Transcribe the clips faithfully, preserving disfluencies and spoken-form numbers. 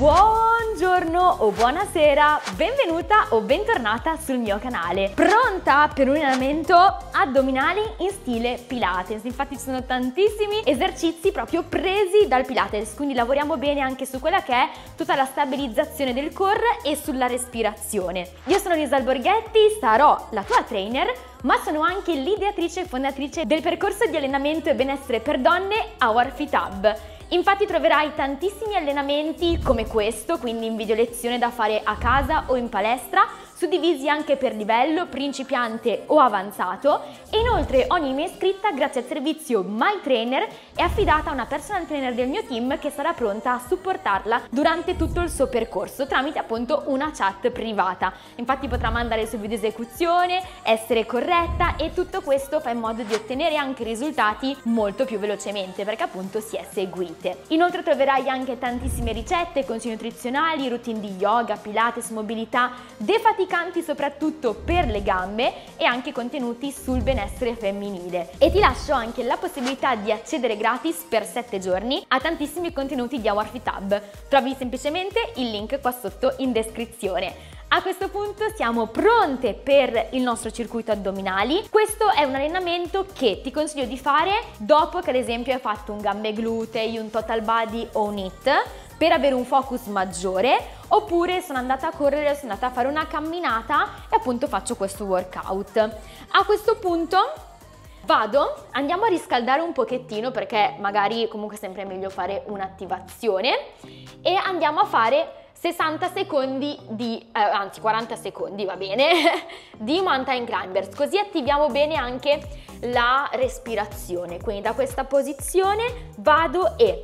Buongiorno o buonasera, benvenuta o bentornata sul mio canale. Pronta per un allenamento addominali in stile Pilates? Infatti ci sono tantissimi esercizi proprio presi dal Pilates, quindi lavoriamo bene anche su quella che è tutta la stabilizzazione del core e sulla respirazione. Io sono Lisa Alborghetti, sarò la tua trainer, ma sono anche l'ideatrice e fondatrice del percorso di allenamento e benessere per donne Our Fit Hub. Infatti troverai tantissimi allenamenti come questo, quindi in video lezione da fare a casa o in palestra, suddivisi anche per livello, principiante o avanzato, e inoltre ogni mia iscritta, grazie al servizio My Trainer, è affidata a una personal trainer del mio team che sarà pronta a supportarla durante tutto il suo percorso tramite appunto una chat privata. Infatti potrà mandare il suo video esecuzione, essere corretta, e tutto questo fa in modo di ottenere anche risultati molto più velocemente perché appunto si è seguite. Inoltre troverai anche tantissime ricette, consigli nutrizionali, routine di yoga, pilates, mobilità, defaticanti soprattutto per le gambe, e anche contenuti sul benessere femminile. E ti lascio anche la possibilità di accedere gratis per sette giorni a tantissimi contenuti di Our Fit Hub. Trovi semplicemente il link qua sotto in descrizione. A questo punto siamo pronte per il nostro circuito addominali. Questo è un allenamento che ti consiglio di fare dopo che ad esempio hai fatto un gambe glutei, un total body o un H I I T, per avere un focus maggiore, oppure sono andata a correre, sono andata a fare una camminata e appunto faccio questo workout. A questo punto vado, andiamo a riscaldare un pochettino perché magari comunque è sempre meglio fare un'attivazione, e andiamo a fare sessanta secondi di, eh, anzi quaranta secondi va bene, di mountain climbers, così attiviamo bene anche la respirazione. Quindi da questa posizione vado e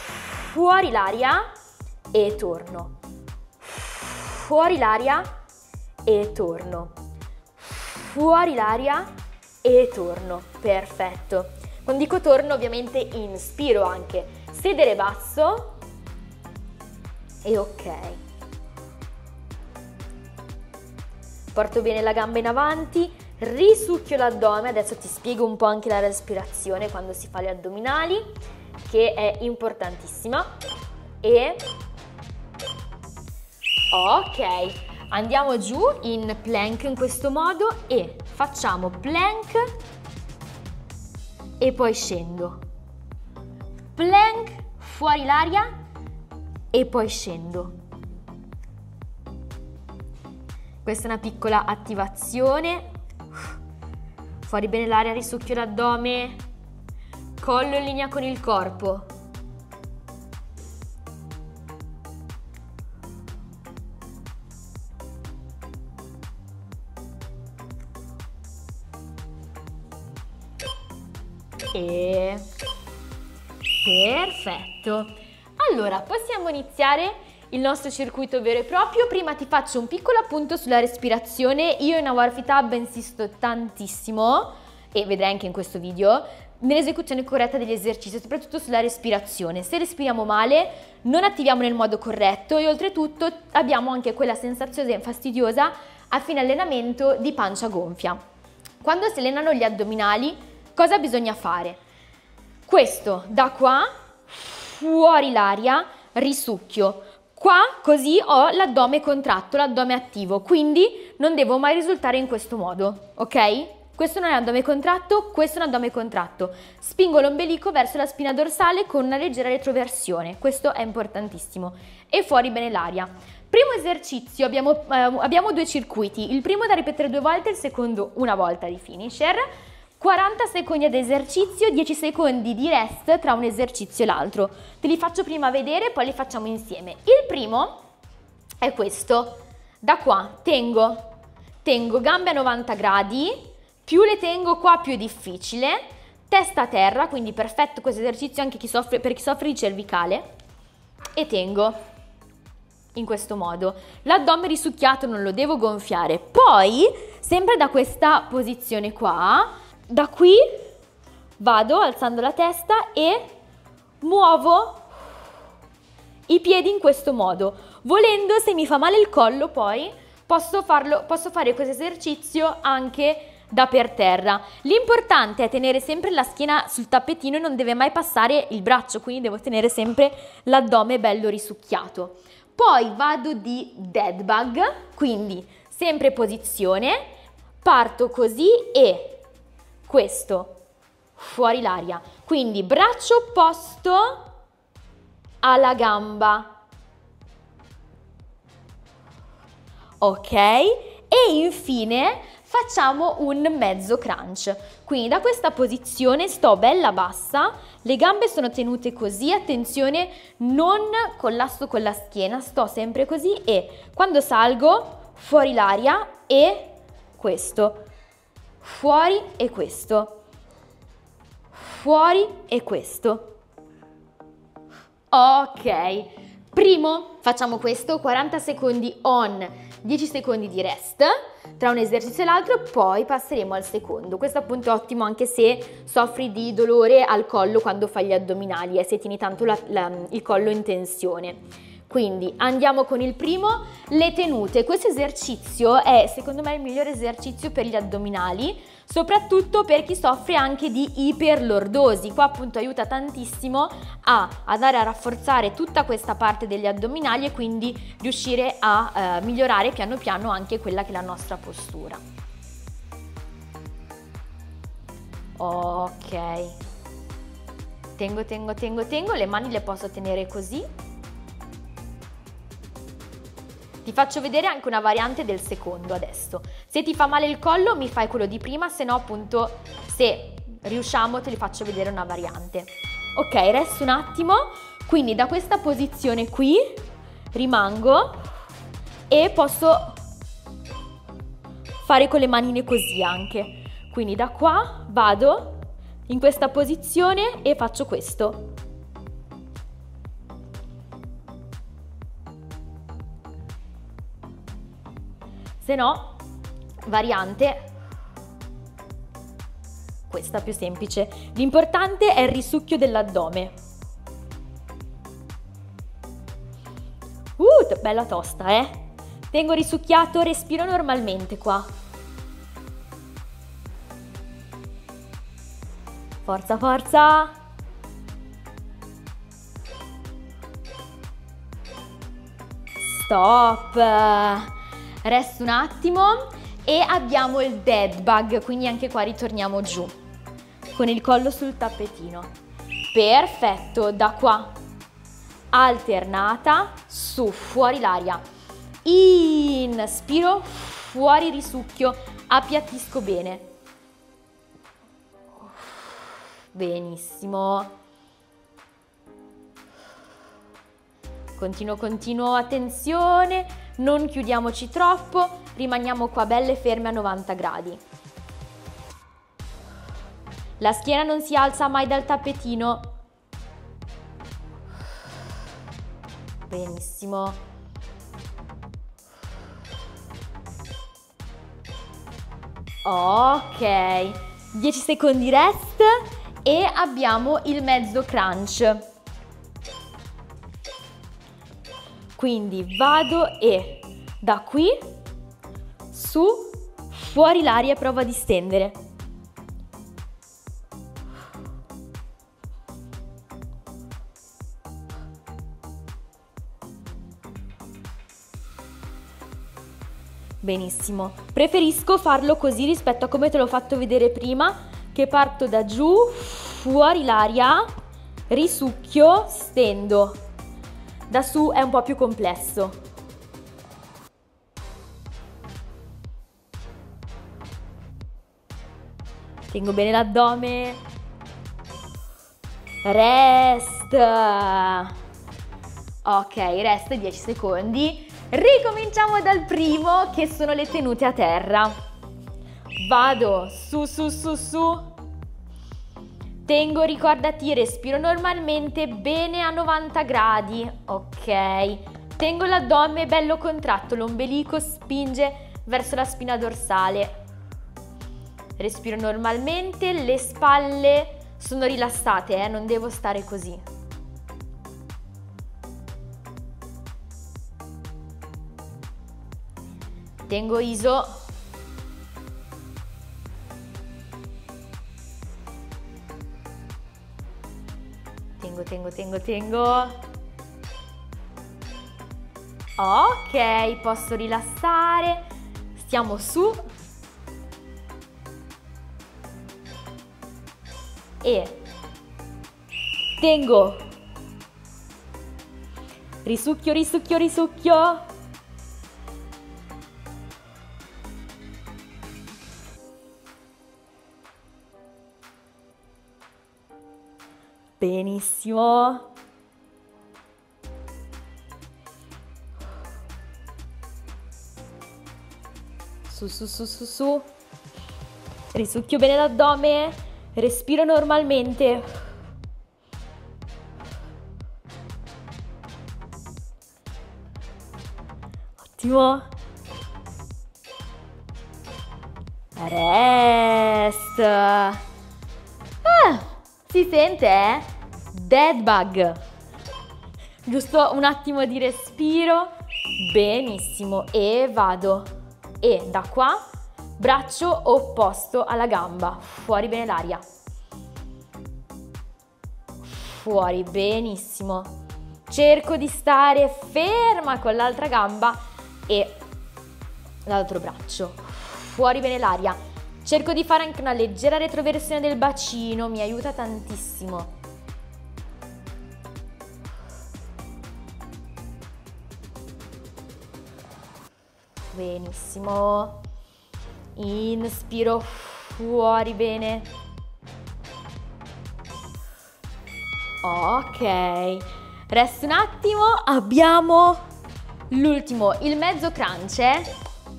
fuori l'aria e torno, fuori l'aria e torno, fuori l'aria e torno. Perfetto. Quando dico torno ovviamente inspiro anche, sedere basso e ok. Porto bene la gamba in avanti, risucchio l'addome. Adesso ti spiego un po' anche la respirazione quando si fa gli addominali, che è importantissima. E ok, andiamo giù in plank in questo modo e facciamo plank e poi scendo, plank, fuori l'aria e poi scendo. Questa è una piccola attivazione. Fuori bene l'aria, risucchio l'addome, collo in linea con il corpo. E perfetto. Allora possiamo iniziare il nostro circuito vero e proprio. Prima ti faccio un piccolo appunto sulla respirazione. Io in Our Fit Hub insisto tantissimo, e vedrai anche in questo video, nell'esecuzione corretta degli esercizi, soprattutto sulla respirazione. Se respiriamo male non attiviamo nel modo corretto, e oltretutto abbiamo anche quella sensazione fastidiosa a fine allenamento di pancia gonfia. Quando si allenano gli addominali, cosa bisogna fare? Questo da qua, fuori l'aria, risucchio. Qua così ho l'addome contratto, l'addome attivo, quindi non devo mai risultare in questo modo, ok? Questo non è un addome contratto, questo è un addome contratto. Spingo l'ombelico verso la spina dorsale con una leggera retroversione, questo è importantissimo. E fuori bene l'aria. Primo esercizio, abbiamo, eh, abbiamo due circuiti, il primo da ripetere due volte, il secondo una volta di finisher. quaranta secondi ad esercizio, dieci secondi di rest tra un esercizio e l'altro. Te li faccio prima vedere, poi li facciamo insieme. Il primo è questo. Da qua tengo, tengo gambe a novanta gradi, più le tengo qua più è difficile, testa a terra, quindi perfetto questo esercizio anche chi soffre, per chi soffre di cervicale, e tengo in questo modo. L'addome risucchiato non lo devo gonfiare. Poi, sempre da questa posizione qua, da qui vado alzando la testa e muovo i piedi in questo modo. Volendo, se mi fa male il collo poi posso farlo, posso fare questo esercizio anche da per terra. L'importante è tenere sempre la schiena sul tappetino e non deve mai passare il braccio, quindi devo tenere sempre l'addome bello risucchiato. Poi vado di dead bug, quindi sempre posizione, parto così e questo, fuori l'aria. Quindi braccio opposto alla gamba. Ok, e infine facciamo un mezzo crunch. Quindi da questa posizione sto bella bassa, le gambe sono tenute così, attenzione, non collasso con la schiena, sto sempre così e quando salgo fuori l'aria e questo, fuori e questo, fuori e questo. Ok, primo facciamo questo, quaranta secondi on, dieci secondi di rest tra un esercizio e l'altro, poi passeremo al secondo. Questo appunto è ottimo anche se soffri di dolore al collo quando fai gli addominali e eh, se tieni tanto la, la, il collo in tensione. Quindi andiamo con il primo, le tenute. Questo esercizio è secondo me il migliore esercizio per gli addominali, soprattutto per chi soffre anche di iperlordosi. Qua appunto aiuta tantissimo a andare a rafforzare tutta questa parte degli addominali e quindi riuscire a eh, migliorare piano piano anche quella che è la nostra postura. Ok, tengo, tengo, tengo, tengo, le mani le posso tenere così. Ti faccio vedere anche una variante del secondo adesso. Se ti fa male il collo mi fai quello di prima, se no appunto se riusciamo te li faccio vedere una variante. Ok, resto un attimo, quindi da questa posizione qui rimango e posso fare con le manine così anche. Quindi da qua vado in questa posizione e faccio questo. Se no, variante, questa più semplice. L'importante è il risucchio dell'addome. Uh, bella tosta, eh? Tengo risucchiato, respiro normalmente qua. Forza, forza! Stop! Resto un attimo e abbiamo il dead bug, quindi anche qua ritorniamo giù con il collo sul tappetino. Perfetto, da qua alternata, su, fuori l'aria, inspiro, fuori risucchio, appiattisco bene. Benissimo. Continuo, continuo, attenzione, non chiudiamoci troppo, rimaniamo qua belle ferme a novanta gradi. La schiena non si alza mai dal tappetino. Benissimo. Ok, dieci secondi rest e abbiamo il mezzo crunch. Quindi vado e da qui su, fuori l'aria, provo a distendere. Benissimo, preferisco farlo così rispetto a come te l'ho fatto vedere prima, che parto da giù, fuori l'aria, risucchio, stendo. Da su è un po' più complesso. Tengo bene l'addome. Rest. Ok, rest dieci secondi. Ricominciamo dal primo, che sono le tenute a terra. Vado su, su, su, su. Tengo, ricordati, respiro normalmente bene a novanta gradi. Ok. Tengo l'addome bello contratto, l'ombelico spinge verso la spina dorsale. Respiro normalmente, le spalle sono rilassate, eh? Non devo stare così. Tengo I S O. tengo, tengo, tengo. Ok, posso rilassare, stiamo su e tengo, risucchio, risucchio, risucchio, benissimo. Su, su, su, su, su. Risucchio bene l'addome. Respiro normalmente. Ottimo. Rest. Ah, si sente, eh? Dead bug. Giusto un attimo di respiro. Benissimo. E vado. E da qua, braccio opposto alla gamba, fuori bene l'aria, fuori, benissimo. Cerco di stare ferma con l'altra gamba e l'altro braccio, fuori bene l'aria. Cerco di fare anche una leggera retroversione del bacino, mi aiuta tantissimo. Benissimo, inspiro, fuori bene, ok, resta un attimo, abbiamo l'ultimo, il mezzo crunch, eh?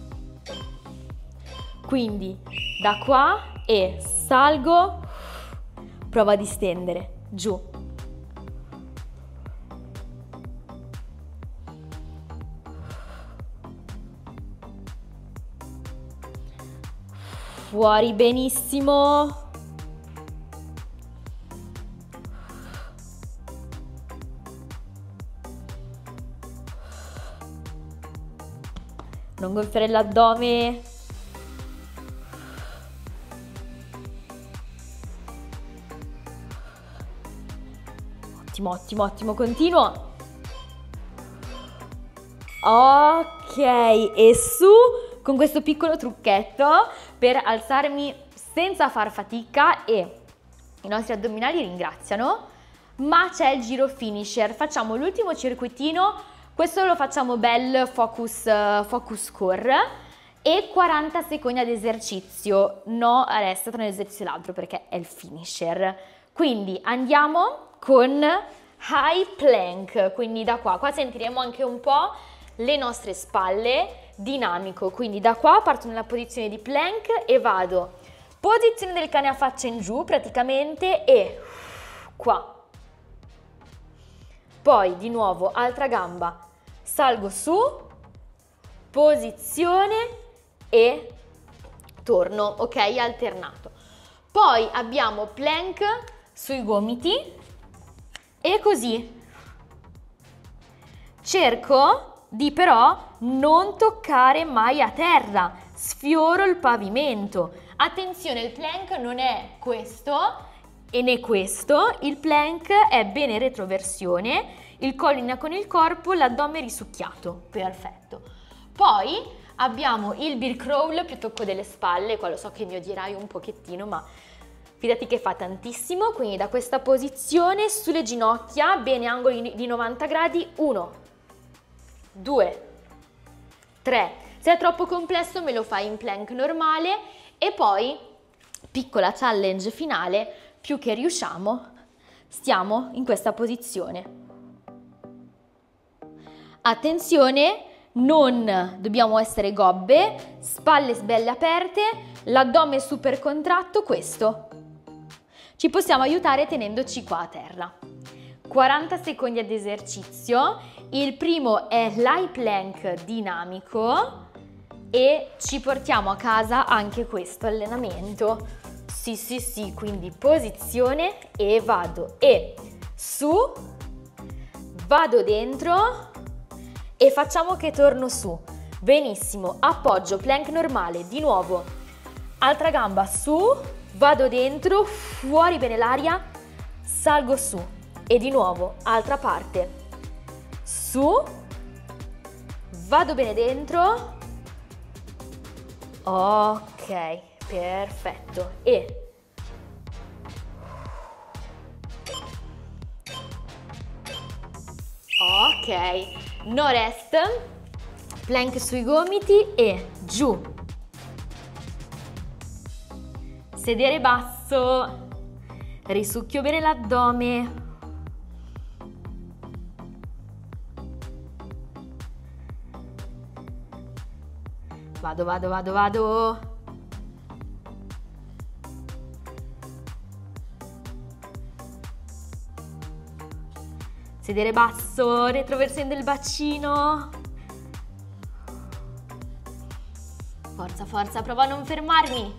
Quindi da qua e salgo, prova a distendere, giù. Fuori, benissimo. Non gonfiare l'addome. Ottimo, ottimo, ottimo, continuo. Ok, e su con questo piccolo trucchetto per alzarmi senza far fatica e i nostri addominali ringraziano, ma c'è il giro finisher. Facciamo l'ultimo circuitino, questo lo facciamo bel focus, focus core e quaranta secondi ad esercizio, no resta tra un esercizio e l'altro perché è il finisher. Quindi andiamo con high plank, quindi da qua, qua sentiremo anche un po' le nostre spalle, dinamico, quindi da qua parto nella posizione di plank e vado, posizione del cane a faccia in giù praticamente e qua, poi di nuovo altra gamba, salgo su, posizione e torno, ok, alternato. Poi abbiamo plank sui gomiti e così cerco di però non toccare mai a terra, sfioro il pavimento. Attenzione, il plank non è questo e né questo, il plank è bene retroversione, il collo in linea con il corpo, l'addome risucchiato, perfetto. Poi abbiamo il bear crawl più tocco delle spalle, qua lo so che mi odierai un pochettino, ma fidati che fa tantissimo, quindi da questa posizione sulle ginocchia, bene angoli di novanta gradi, uno, due, tre, se è troppo complesso me lo fai in plank normale e poi piccola challenge finale, più che riusciamo, stiamo in questa posizione. Attenzione, non dobbiamo essere gobbe, spalle belle aperte, l'addome super contratto, questo. Ci possiamo aiutare tenendoci qua a terra. quaranta secondi ad esercizio, il primo è l'high plank dinamico e ci portiamo a casa anche questo allenamento. Sì, sì, sì, quindi posizione e vado e su, vado dentro e facciamo che torno su. Benissimo, appoggio, plank normale, di nuovo, altra gamba su, vado dentro, fuori bene l'aria, salgo su, e di nuovo, altra parte, su, vado bene dentro, ok, perfetto, e ok, no rest, plank sui gomiti e giù, sedere basso, risucchio bene l'addome, vado, vado, vado, vado, sedere basso, retroversione del bacino, forza, forza, provo a non fermarmi,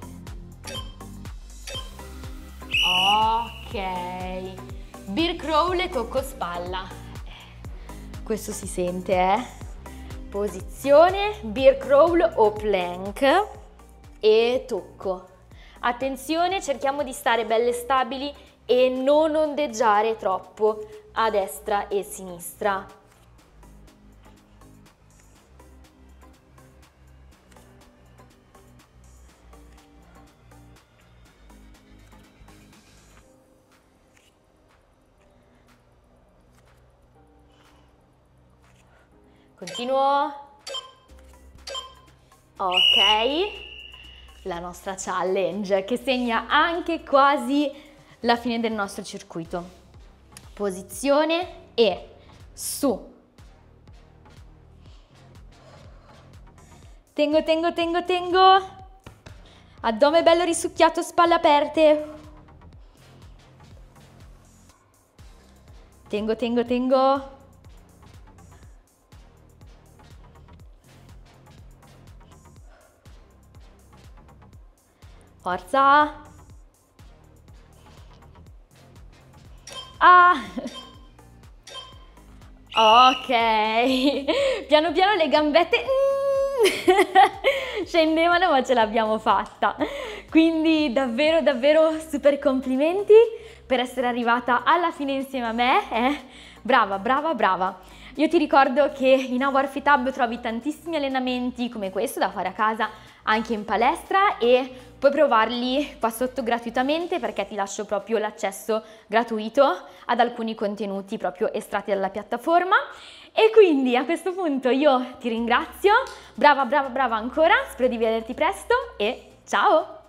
ok, bear crawl e tocco spalla, questo si sente, eh, posizione, bear crawl o plank e tocco, attenzione, cerchiamo di stare belle stabili e non ondeggiare troppo a destra e sinistra. Continuo. Ok, la nostra challenge che segna anche quasi la fine del nostro circuito. Posizione e su. Tengo, tengo, tengo, tengo. Addome bello risucchiato, spalle aperte. Tengo, tengo, tengo. Forza. Ah. Ok. Piano piano le gambette scendevano, ma ce l'abbiamo fatta. Quindi davvero, davvero super complimenti per essere arrivata alla fine insieme a me. Eh? Brava, brava, brava. Io ti ricordo che in Our Fit Hub trovi tantissimi allenamenti come questo da fare a casa anche in palestra e puoi provarli qua sotto gratuitamente perché ti lascio proprio l'accesso gratuito ad alcuni contenuti proprio estratti dalla piattaforma. E quindi a questo punto io ti ringrazio, brava brava brava ancora, spero di vederti presto e ciao!